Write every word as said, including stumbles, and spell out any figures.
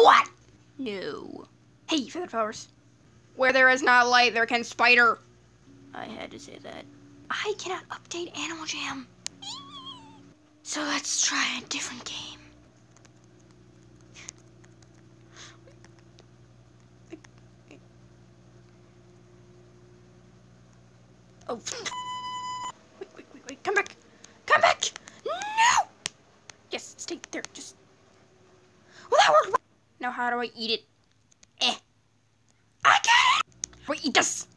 What? No. Hey, feather flowers. Where there is not light, there can spider. I had to say that. I cannot update Animal Jam. So let's try a different game. Oh. Wait, wait, wait, wait. Come back. Come back. No. Yes, stay there. Just. Well, that worked. Now, how do I eat it? Eh. I got it. Wait, eat this.